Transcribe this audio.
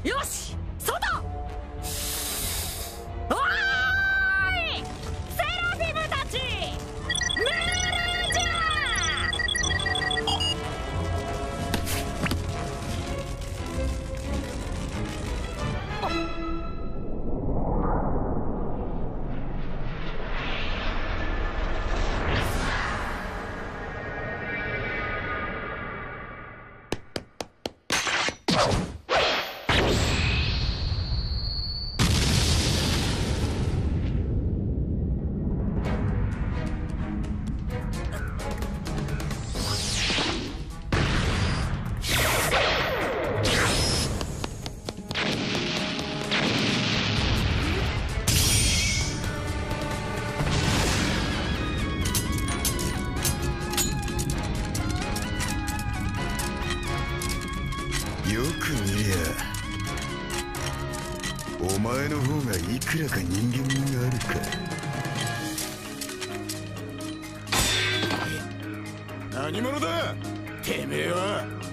よし外。おーいセラフィムたち、命令じゃ。 よく見りゃお前の方がいくらか人間味があるか。 何者だてめえは。